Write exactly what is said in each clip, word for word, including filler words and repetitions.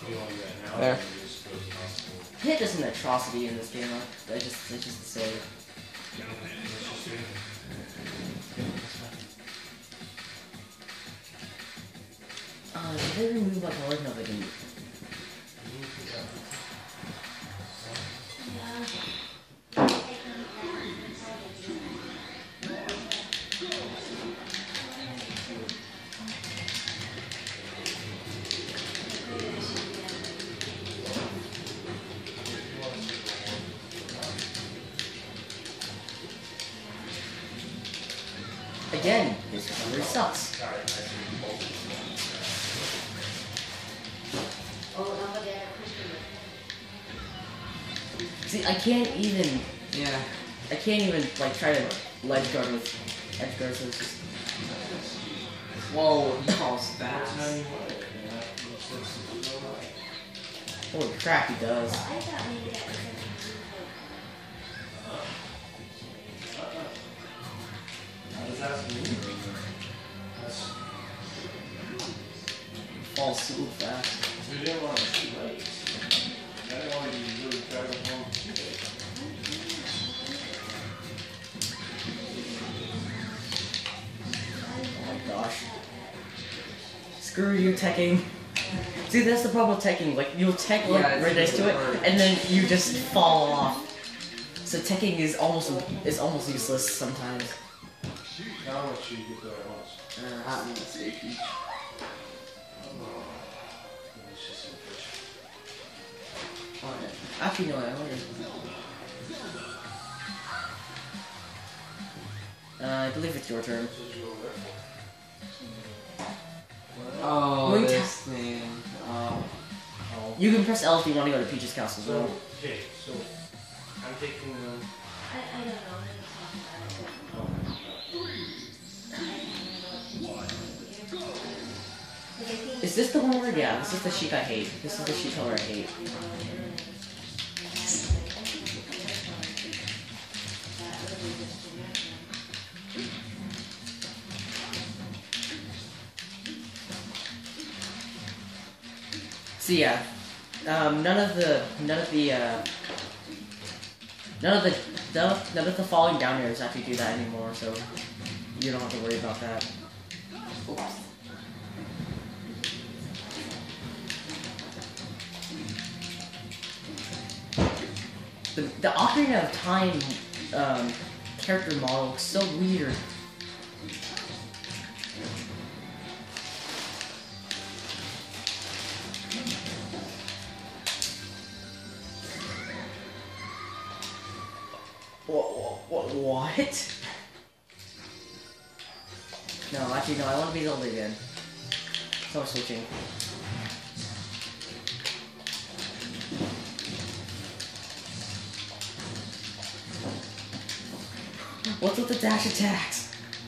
There. I hit this an atrocity in this game. I just, I just say. Uh, did they remove my color? No, they didn't. Again, this color sucks. See, I can't even. Yeah. I can't even like try to ledge guard with edge guard, so it's just. Whoa, he falls fast. Holy crap, he does. Falls so fast. We didn't want to too late. I didn't want to really drag him home too late. Oh my gosh. Screw you, teching. See, that's the problem with teching. Like, you'll tech like, Yeah, right next to it, and then you just fall off. So teching is almost is almost useless sometimes. How much you get there at once? Uh, hot in the safety. Actually, no, I wonder. Uh, I believe it's your turn. Oh, Wait. this thing. Oh. You can press L if you want to go to Peach's castle as well. So, okay, so I'm taking them. I, I don't know. Is this the one where, yeah, this is the sheik I hate. This is the sheik color I hate. So yeah, um, none of the, none of the, uh, none of the, none of, none of the falling down airs actually do that anymore, so you don't have to worry about that. Oops. The, the Ocarina of Time um, character model looks so weird. What? What? What? No, actually, no. I want to be Zelda again. So I'm switching. What's with the dash attacks?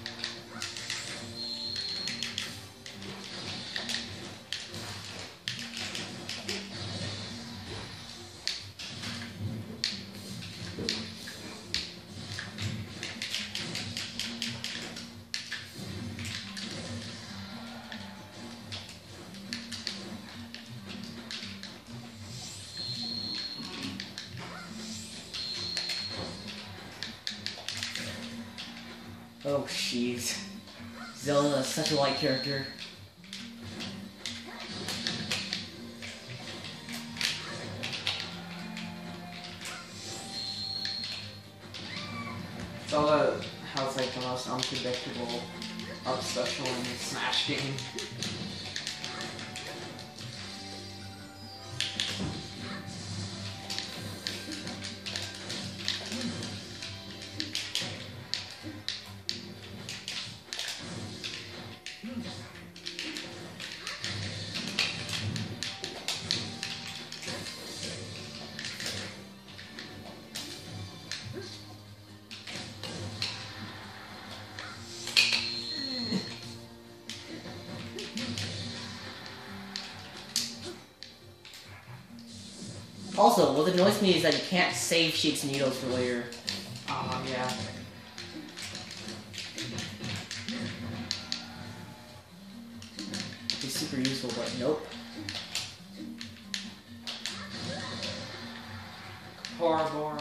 Oh, jeez. Zelda is such a light character. Zelda has like the most unpredictable up special in the Smash game. Also, what annoys me is that you can't save Sheik's needles for later. Oh, yeah. It's super useful, but nope. Bora Bora.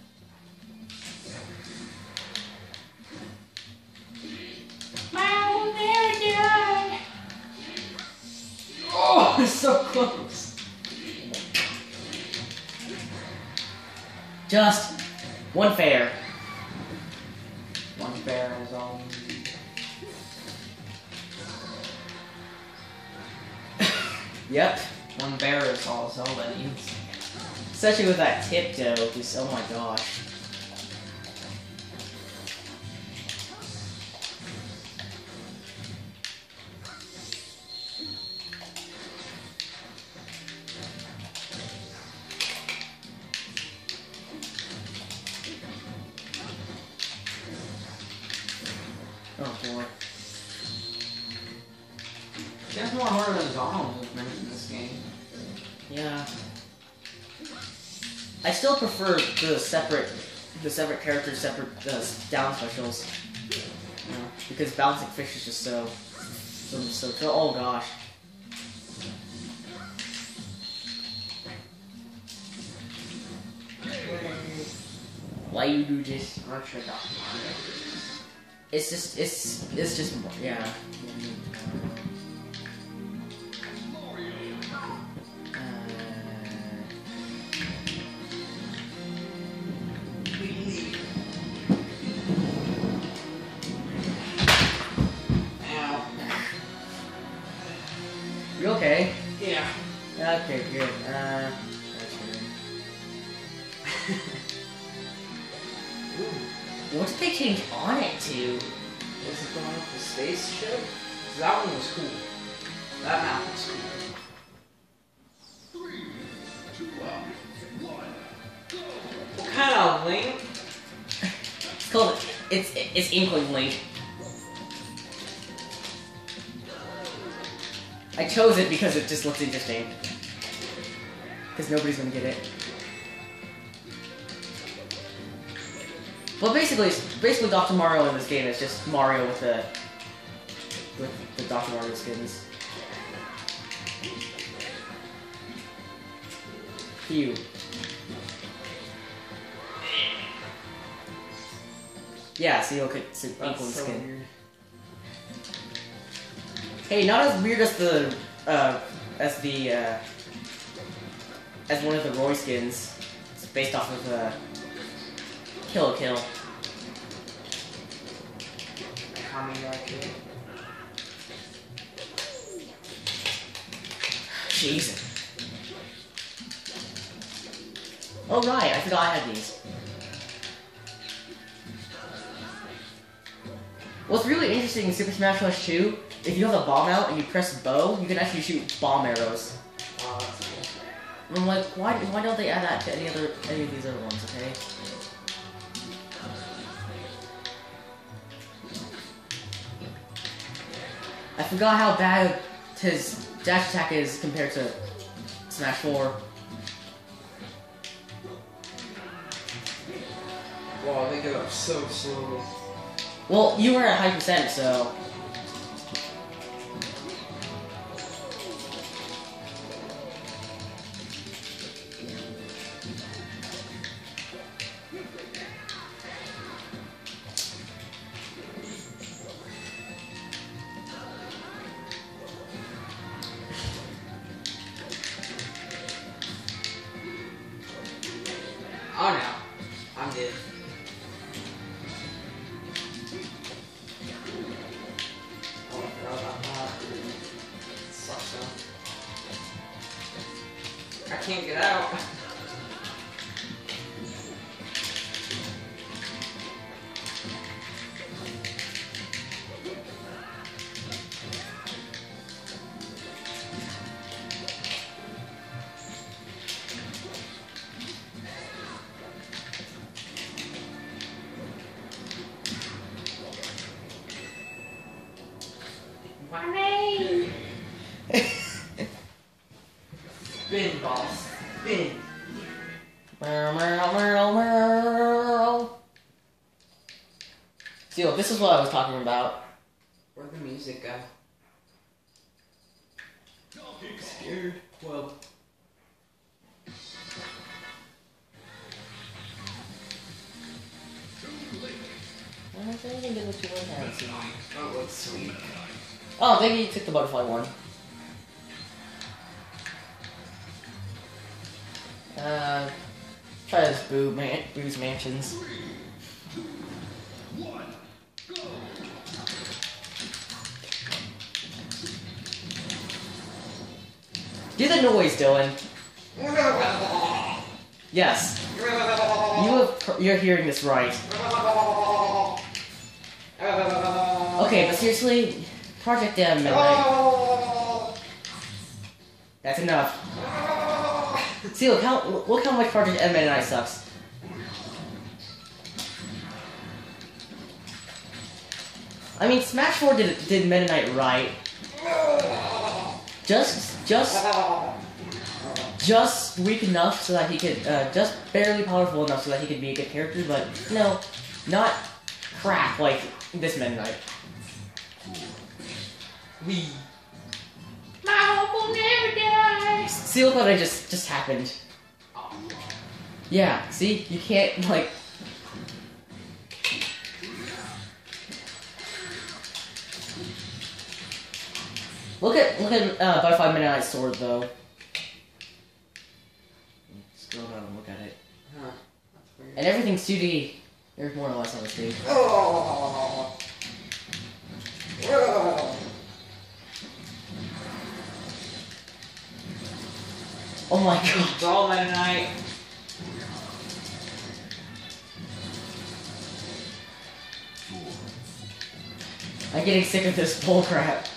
Oh, it's so close. Just one fair. One fair is all. Yep. One bear is all Zelda needs. Especially with that tip though, because oh my gosh. Oh boy. There's more horizontal movement in this game. Yeah. I still prefer the separate, the separate characters, separate uh, down specials. You know, because bouncing fish is just so, so, so, so oh gosh. Why you do this? I'm not sure about It's just, it's, it's just, yeah. You okay? Yeah. Okay, good. Uh, what did they change on it to? Was it the one with the spaceship? 'Cause that one was cool. That map was cool. What kind of link? It's called, it's, it's Inkling Link. I chose it because it just looks interesting. Because nobody's gonna get it. Well, basically, it's basically Doctor Mario in this game is just Mario with the with the Doctor Mario skins. Phew. Yeah, so you'll get some That's Inkling so skin. weird. Hey, not as weird as the uh, as the uh, as one of the Roy skins. It's based off of uh, Kill a Kill. How many do I kill? Jesus. Oh right, I forgot I had these. What's really interesting in Super Smash Bros. two, if you have a bomb out and you press bow, you can actually shoot bomb arrows. Oh, that's cool. And I'm like, why why don't they add that to any other any of these other ones, okay? I forgot how bad his dash attack is compared to Smash four. Wow, they get up so slowly. Well, you were at high percent, so... Oh no, I'm dead. Oh, I forgot about that. It sucks though. I can't get out. Why? Spin, boss. Spin. See, this is what I was talking about. Where'd the music go? Scared. Well. get what you want to have soon. That looks sweet. Oh, maybe you took the butterfly one. Uh, try this boo man, boo's mansions. Do the noise, Dylan. Yes. You have, you're hearing this right. Okay, but seriously, Project M, Midnight. That's enough. See, look how look how much Project M Midnight sucks. I mean, Smash four did did Meta Knight right. Just, just, just weak enough so that he could, uh, just barely powerful enough so that he could be a good character, but no, not crap like this Meta Knight. We. My hope will never die. See, look what I just just happened. Yeah, see, you can't like. Look at look at uh, Butterfly Midnight Sword though. Scroll down and look at it. Huh. That's weird. And everything's two D. There's more or less on the stage. Oh. Oh my god. It's all Meta Knight. I'm getting sick of this bullcrap.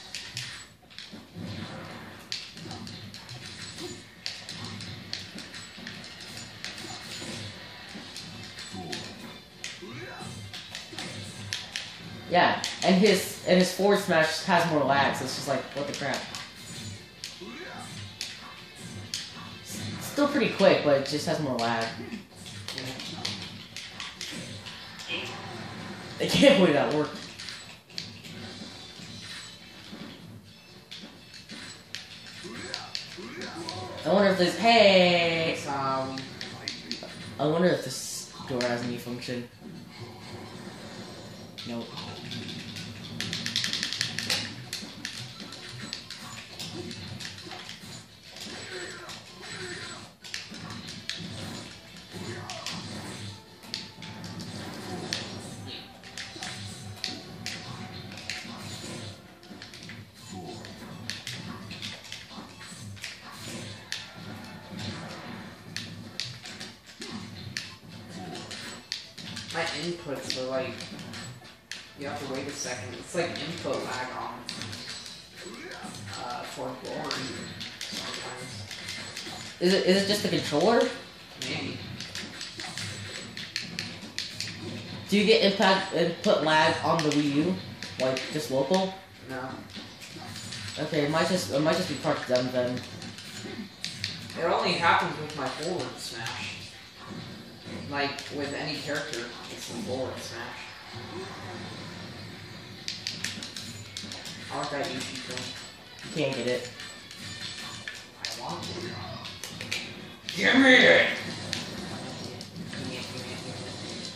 Yeah, and his and his forward smash has more lag, so it's just like, what the crap. It's still pretty quick, but it just has more lag. I can't believe that worked. I wonder if this. Hey! Um, I wonder if this door has any function. Nope. my inputs are like, you have to wait a second. It's like input lag on uh, for Glory sometimes. Is it is it just the controller? Maybe. Do you get impact input lag on the Wii U? Like just local? No. Okay, it might just it might just be part of them then. It only happens with my forward smash. Like with any character, it's the forward smash. I like that Yushi thing. You can't get it. I want it. Give me it! Give me it, give me it, give me it.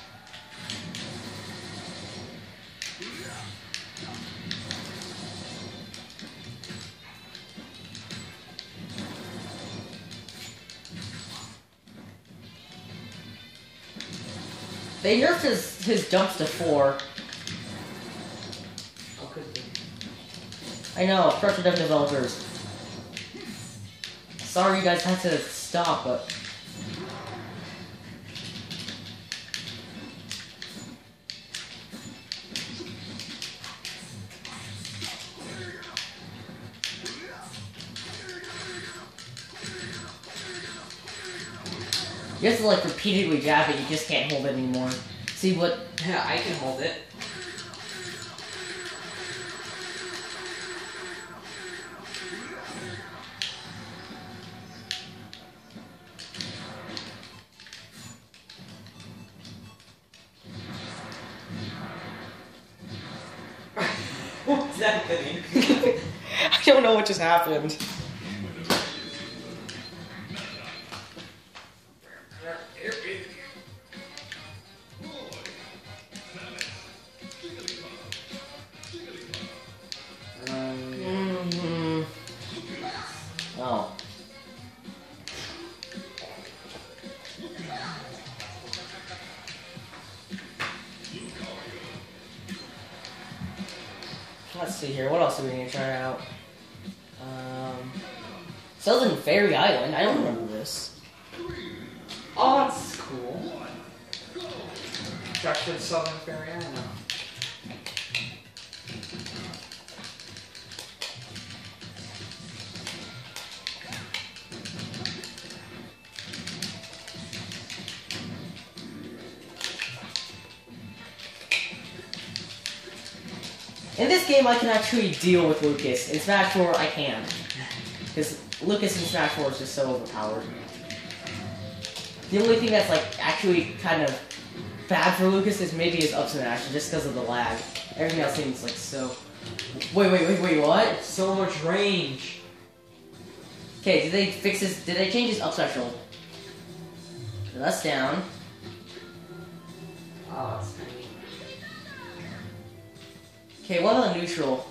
They nerfed his his jumps to four. Oh, good thing. I know, pressure them developers. Sorry you guys had to stop, but you have to like repeatedly jab it, you just can't hold it anymore. See what Yeah, I can hold it. What's happening? I don't know what just happened. see here. What else do we need to try out? Um, Southern Fairy Island. I don't remember this. Oh, that's cool. Back to the Southern Fairy Island. In this game, I can actually deal with Lucas. In Smash four, I can't. Because Lucas in Smash four is just so overpowered. The only thing that's, like, actually kind of bad for Lucas is maybe his up smash, just because of the lag. Everything else seems, like, so... Wait, wait, wait, wait, what? So much range. Okay, did they fix his... Did they change his up smash roll? That's down. Oh, that's tiny. Okay, what about neutral?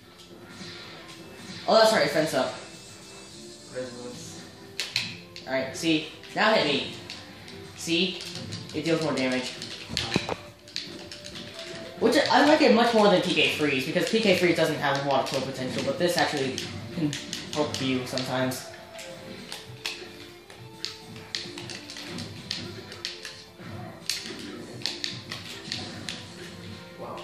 Oh, that's right, fence up. Alright, see? Now hit me. See? It deals more damage. Which I like it much more than P K Freeze, because P K Freeze doesn't have a lot of kill potential, but this actually can help you sometimes. Wow.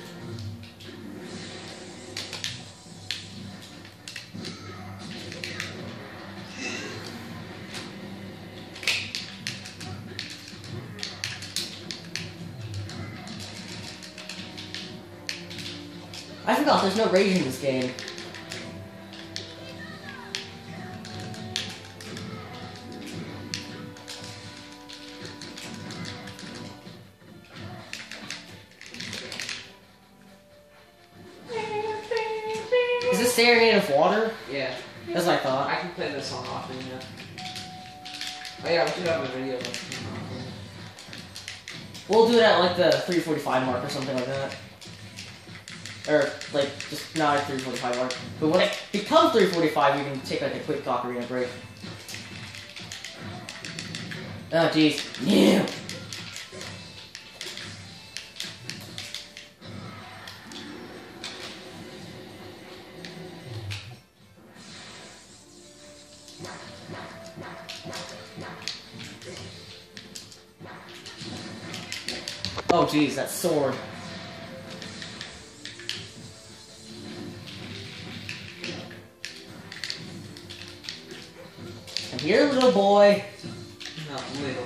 I forgot, there's no rage in this game. Is this Serenade of Water? Yeah. That's what I thought. I can play this song often, yeah. Oh yeah, we should have a video of it. We'll do it at like the three forty-five mark or something like that. Or, like, just not at three forty-five mark. But when it becomes three forty-five, we can take like a quick ocarina break. Oh, jeez. Yeah! Oh, jeez, that sword. I'm here, little boy. Not little.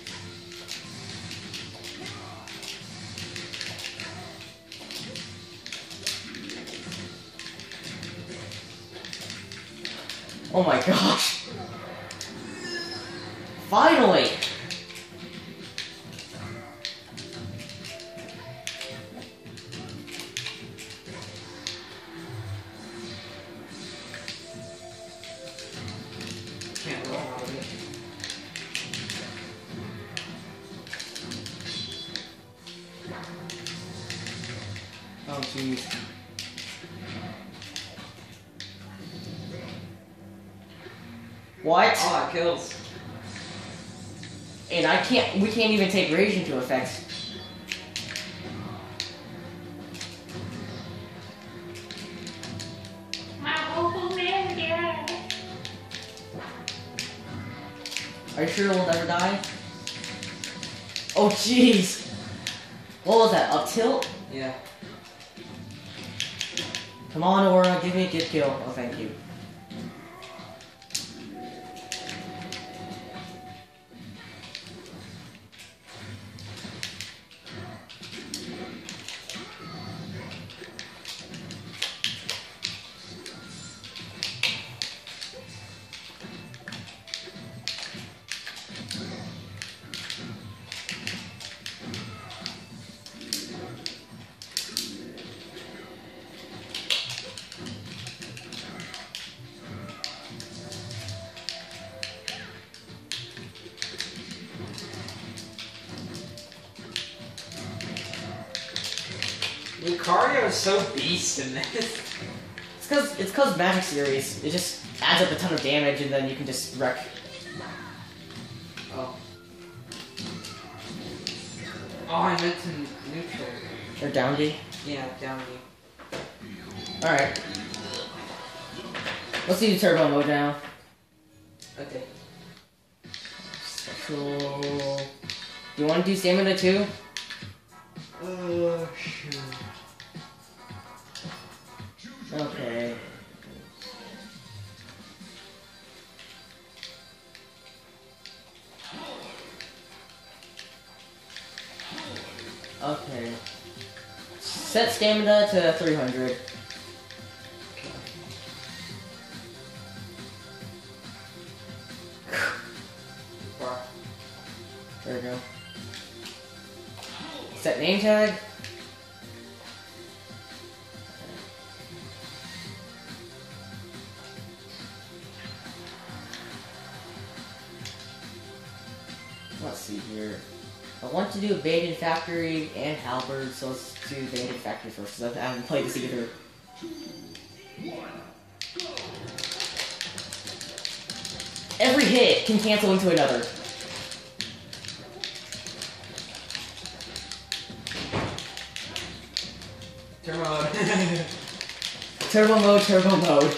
Oh my gosh. Finally! Can't roll out of it. Oh, jeez. What? Oh, that kills. And I can't, we can't even take rage into effect. Are you sure it will never die? Oh, jeez! What was that, up tilt? Yeah. Come on, Aura, give me a good kill. Oh, thank you. Lucario is so beast in this. It's cause, it's cause Magic Series. It just adds up a ton of damage and then you can just wreck. Oh. Oh, I meant to neutral. Or down D. Yeah, down D. Alright. Let's do turbo mode now. Okay. Special. You want to do stamina too? Uh, sure. Okay. Okay. Set stamina to three hundred. There we go. Set name tag. Let's see here. I want to do Abandoned Factory and Halberd, so let's do Abandoned Factory first, because I haven't played this either. Every hit can cancel into another. Turbo mode. Turbo mode, turbo mode.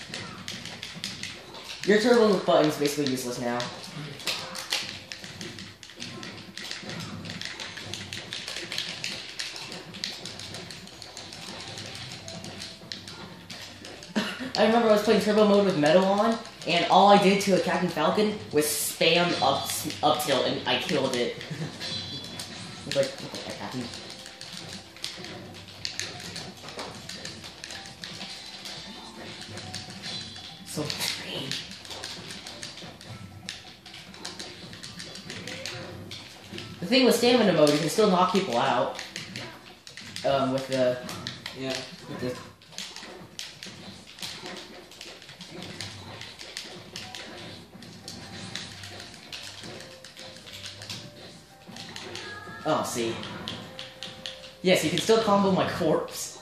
Your turbo button's basically useless now. I remember I was playing turbo mode with Meadow on, and all I did to a Captain Falcon was spam up up tilt, and I killed it. I was like, what the heck happened? So strange. The thing with stamina mode, you can still knock people out. Um, with the Yeah. with the. Oh, see. Yes, you can still combo my corpse.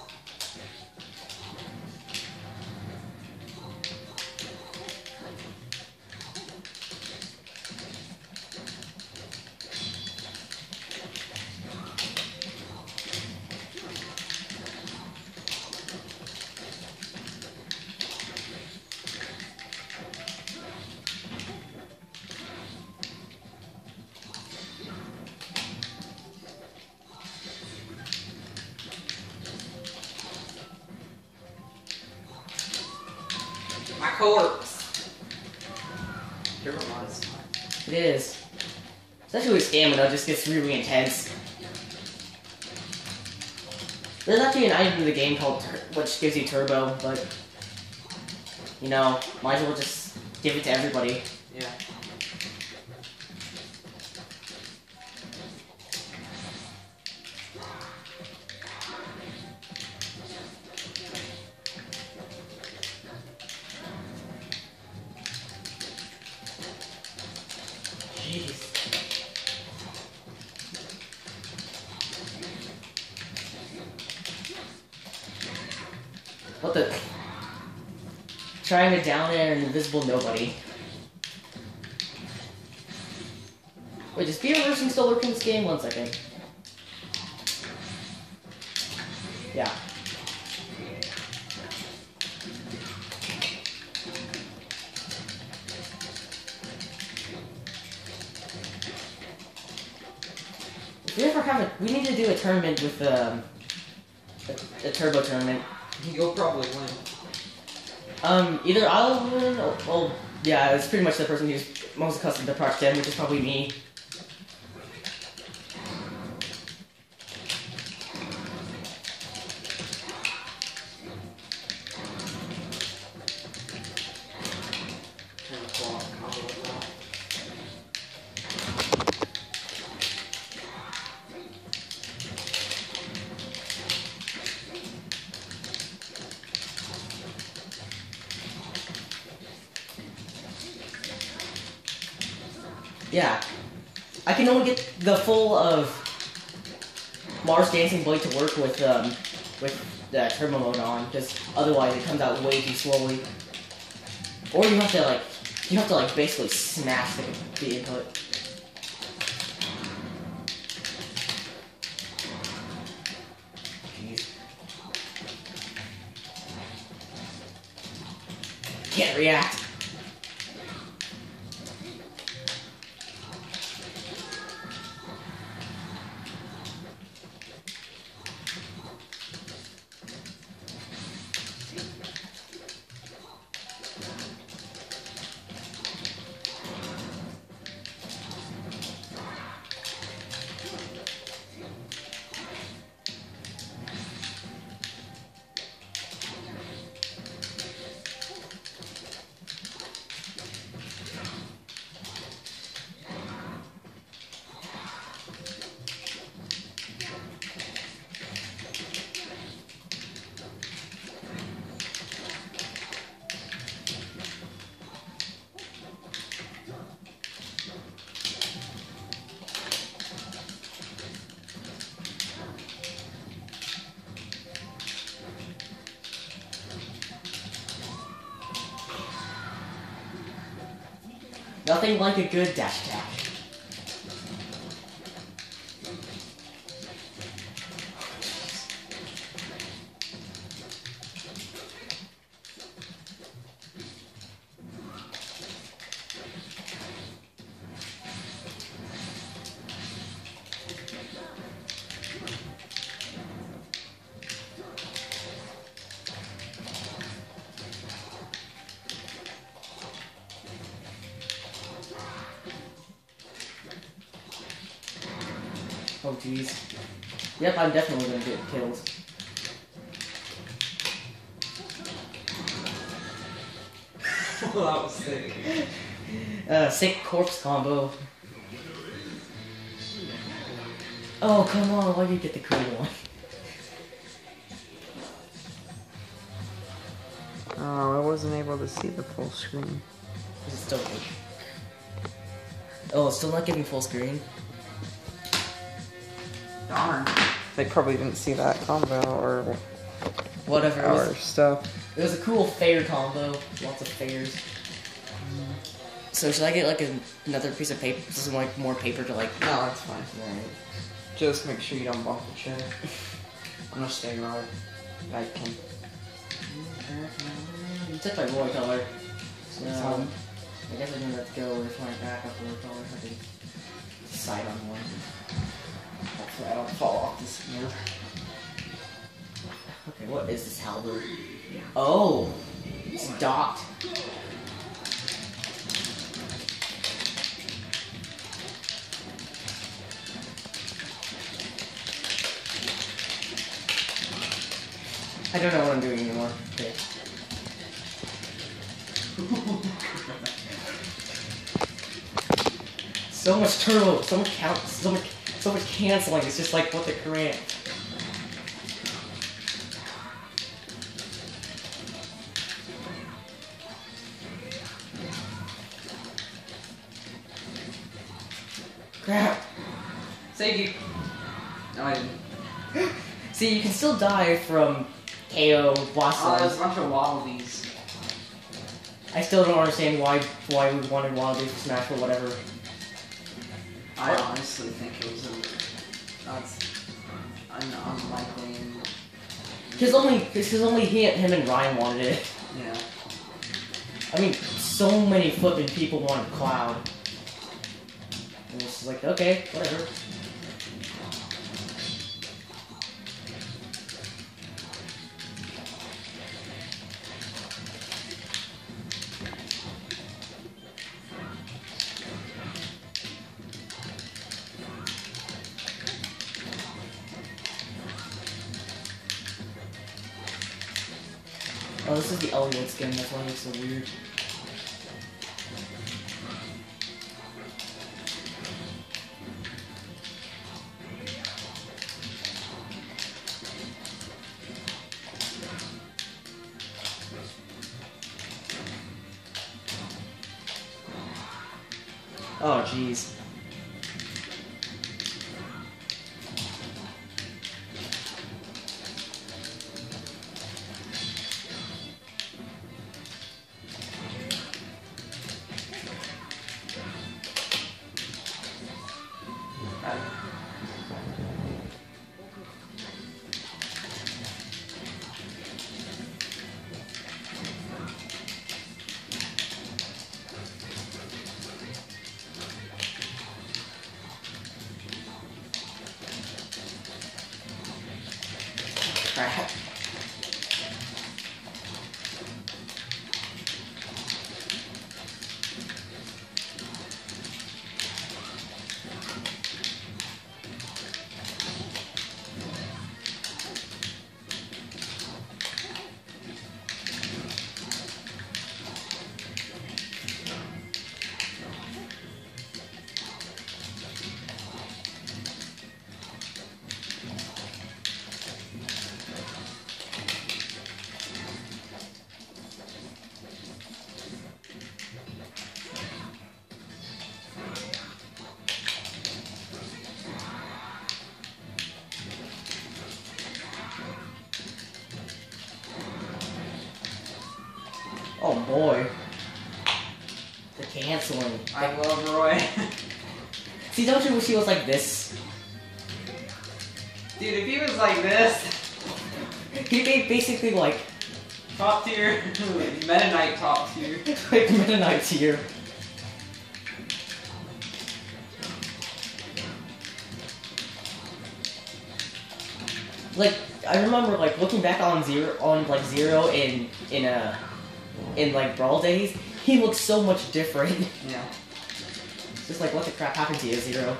My corpse. Turbo mode is fine. It is. Especially with stamina, it just gets really intense. There's actually an item in the game called tur which gives you turbo, but you know, might as well just give it to everybody. Yeah. Jeez. What the? Trying to down air an invisible nobody. Wait, is spear reversing still working in this game? One second. Yeah. If we ever have a, we need to do a tournament with um, a, a turbo tournament. You'll probably win. Um, either I'll win, or, well, yeah, it's pretty much the person who's most accustomed to Project ten, which is probably me. Trying to pull off a combo with that. Yeah. I can only get the full of Mars Dancing Blade to work with, um, with the turbo mode on, because otherwise it comes out way too slowly. Or you have to, like, you have to, like, basically smash the, the input. Jeez. can't react. Nothing like a good dash attack. Oh jeez. Yep, I'm definitely gonna get killed. Well, that was sick. Uh, sick corpse combo. Oh, come on, why did you get the cool one? Oh, I wasn't able to see the full screen. Is it still good? Oh, it's still not giving full screen? Darn. They probably didn't see that combo or Whatever. It our was, stuff. it was a cool fair combo. Lots of fairs. So should I get like a, another piece of paper? This is like more paper to like... No, that's fine. Right. Just make sure you don't bump the chair. I'm gonna stay right. I can. You took my roy color. So, So- I guess I'm gonna have to go with my backup roy color. I can decide on one. Hopefully I don't fall off this here. Okay, what is this halberd? Oh! It's docked. I don't know what I'm doing anymore. Okay. So much turbo, so much count, so much, so much canceling. It's just like what the crap. Crap. Save you. No, I didn't. See, you can still die from K O boss Oh, there's a lines. bunch of wallabies. I still don't understand why why we wanted Wallabies to Smash or whatever. I honestly think it was a. That's un unlikely. And, Because only, because only he, him and Ryan wanted it. yeah. I mean, so many flipping people wanted Cloud. And it's just like, okay, whatever. Oh, this is the Elliot skin, that's why it looks so weird. Oh, jeez. crap. Oh boy. The canceling. I love Roy. See, don't you wish he was like this? Dude, if he was like this, He made basically like, top tier, Meta Knight top tier. like Meta Knight tier. Like, I remember like looking back on Zero, on like Zero in, in a, in like Brawl days, he looks so much different. Yeah. It's just like, what the crap happened to you, Zero?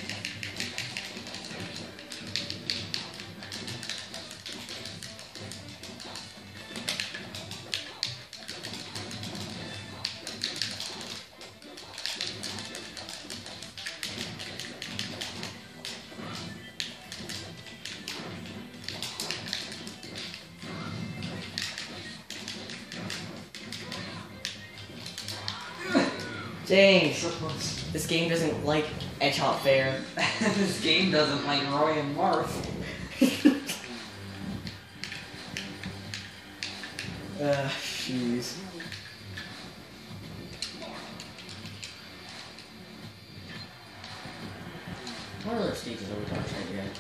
Dang, this game doesn't like Edge Hop Fair. This game doesn't like Roy and Marth. Ugh, jeez. What other stages are we talking about yet?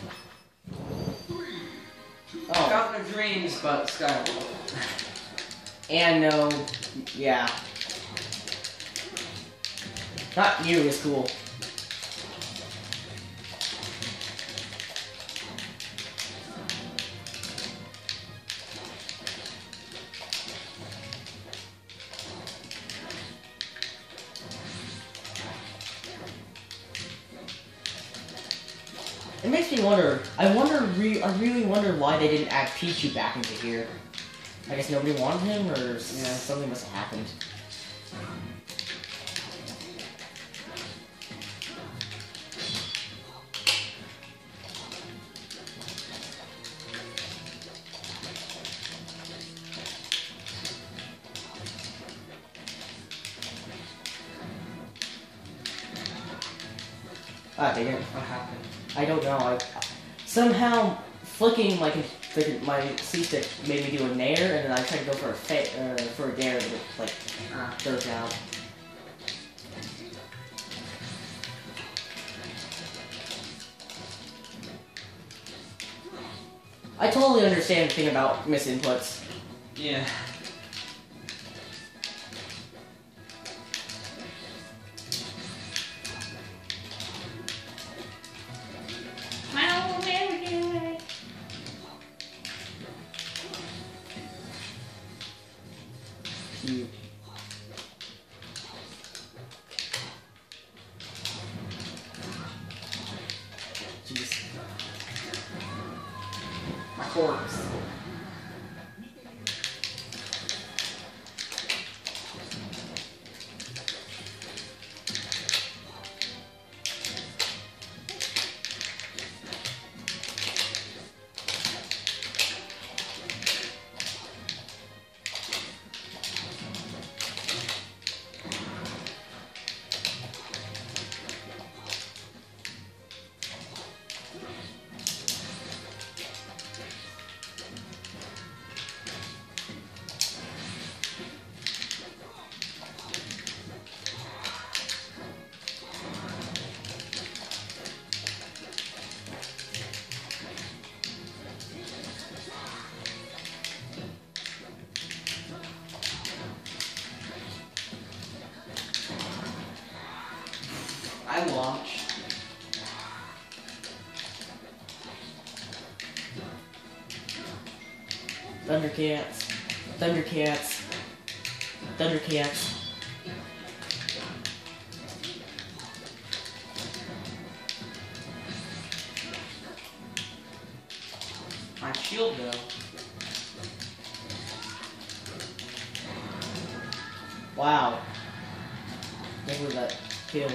Oh, Got no dreams, but Skyward. and no, yeah. Not nearly as cool. It makes me wonder. I wonder. Re I really wonder why they didn't add Pichu back into here. I guess nobody wanted him, or yeah, something must have happened. Ah, dang it. What happened? I don't know. I somehow flicking my the, my C stick made me do a nair, and then I tried to go for a fa uh, for a dare, but it, like uh, goes out. I totally understand the thing about misinputs. Yeah. Cute. Jeez. My corpse. I launched. Thundercats. Thundercats. Thundercats. My shield though. Wow. Look at that kill.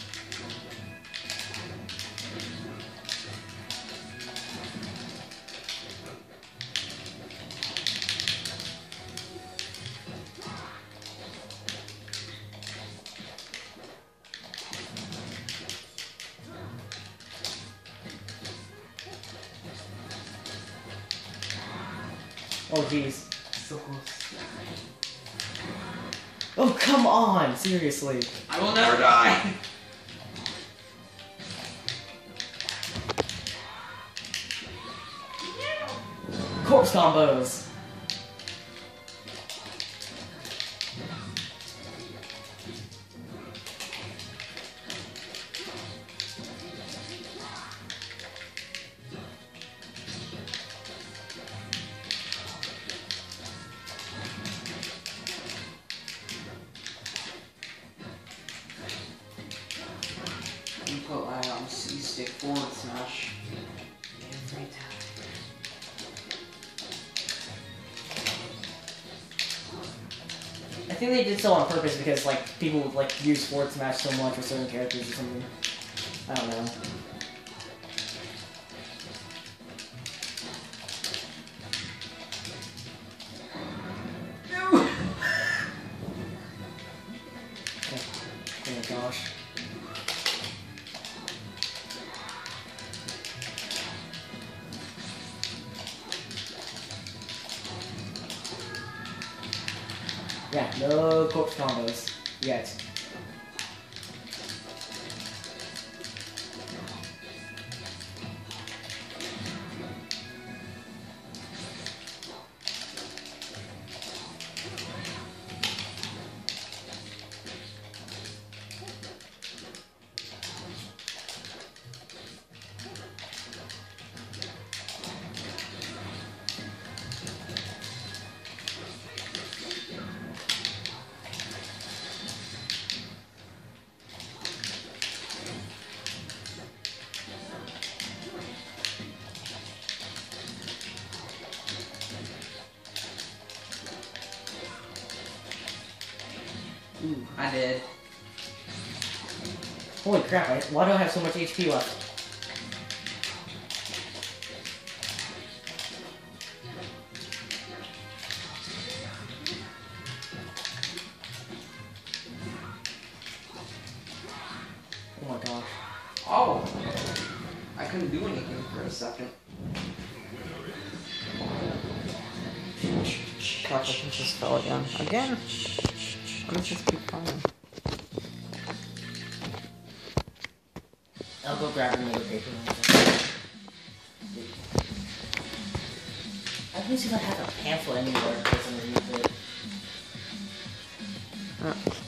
Oh jeez. So close. Oh come on! Seriously. I will never die! Corpse combos! Input lag on C-stick forward smash. Every time. I think they did so on purpose because like people would like use forward smash so much for certain characters or something. I don't know. No! Oh my gosh. Yeah, no corpse combos yet. Ooh, I did. Holy crap, I, why do I have so much H P left? Oh my gosh. Oh! I couldn't do anything for a second. Gosh, I think just fell again. Again? What does this keep falling? I'll go grab another paper. Let me see if I have a pamphlet anywhere that's underneath it. Uh.